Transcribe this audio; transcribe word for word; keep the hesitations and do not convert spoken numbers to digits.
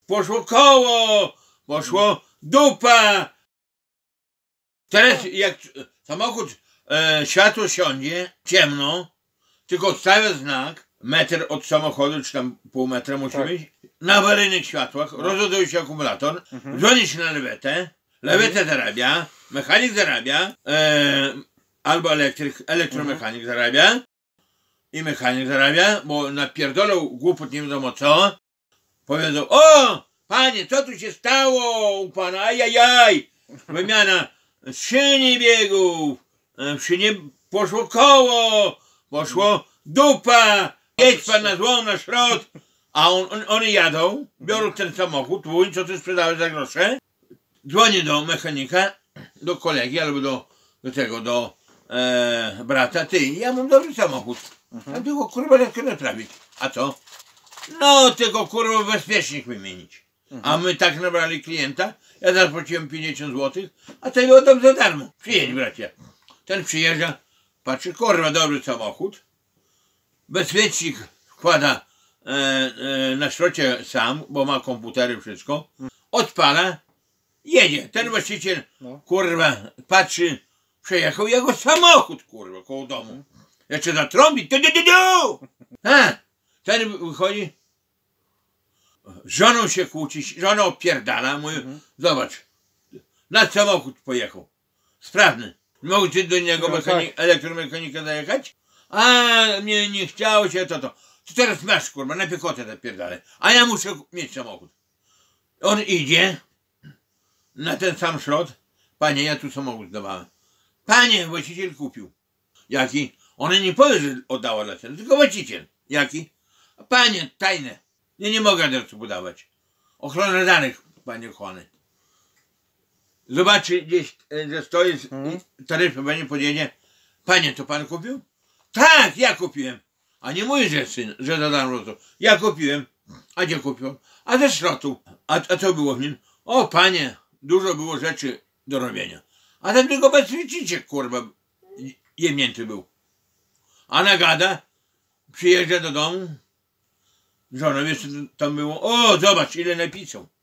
poszło koło, poszło dupa. Teraz jak samochód, e, światło siądzie, ciemno, tylko odstawia znak, metr od samochodu, czy tam pół metra musi Tak. być, na awaryjnych światłach, no. Rozładuje się akumulator, mhm. dzwoni się na lewetę, lewetę mhm. zarabia, mechanik zarabia, e, albo elektryk, elektromechanik mhm. zarabia i mechanik zarabia, bo napierdolą głupot nie wiadomo co, powiedzą, o, panie, co tu się stało u pana, ajajaj, wymiana szyni biegów, w szynie poszło koło, poszło dupa, jedź pan na złą, na szrot, a on, on, oni jadą, biorą ten samochód, twój, co ty sprzedałeś za grosze, dzwonię do mechanika, do kolegi albo do, do tego, do e, brata, ty, ja mam dobry samochód, a tylko kurwa lekko naprawić, a co? No tylko kurwa bezpiecznik wymienić, a my tak nabrali klienta, ja zapłaciłem pięćdziesiąt złotych, a ten oddam za darmo, przyjedź bracie, ten przyjeżdża, patrzy, kurwa dobry samochód, bezpiecznik wkłada e, e, na szrocie sam, bo ma komputery, wszystko, odpala, jedzie. Ten właściciel, no. kurwa, patrzy, przejechał jego samochód, kurwa, koło domu. Jeszcze zatrąbi, tu, tu, tu, tu. A, ten wychodzi, z żoną się kłóci, żona opierdala, mówi, mhm. zobacz, na samochód pojechał, sprawny. Mogę ci do niego no, mechanik, tak. elektromechanika zajechać? A, mnie nie chciało się, to to. To teraz masz, kurwa, na piechotę zapierdalaj. A ja muszę mieć samochód. On idzie na ten sam szrot. Panie, ja tu samochód dawałem. Panie, właściciel kupił. Jaki? Ona nie powie, że oddała dla ceny, tylko właściciel. Jaki? Panie, tajne. Nie, nie mogę adresu podawać. Ochrona danych, panie kochany. Zobaczy gdzieś, że stoi mhm. taryfy, będzie podjedzie. Panie, to pan kupił? Tak, ja kupiłem. A nie mój, że syn, że za darmo to. Ja kupiłem. A gdzie kupił? A ze szrotu. A, a co było w nim? O panie, dużo było rzeczy do robienia. A ten tylko bezpieczniczek, kurwa, jemnięty był. A nagada, przyjeżdża do domu. Żona, wiesz co tam było? O, zobacz, ile napisał.